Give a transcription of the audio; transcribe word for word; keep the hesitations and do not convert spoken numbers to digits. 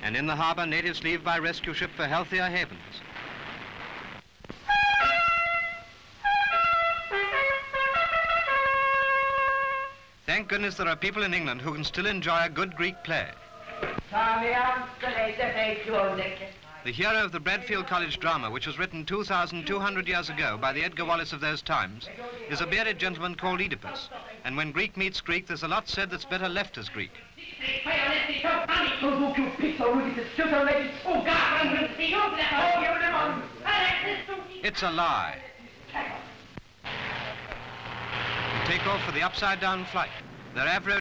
And in the harbour, natives leave by rescue ship for healthier havens. Thank goodness there are people in England who can still enjoy a good Greek play. The hero of the Bradford College drama, which was written two thousand two hundred years ago by the Edgar Wallace of those times, is a bearded gentleman called Oedipus. And when Greek meets Greek, there's a lot said that's better left as Greek. It's a lie. Take off for the upside-down flight. Their average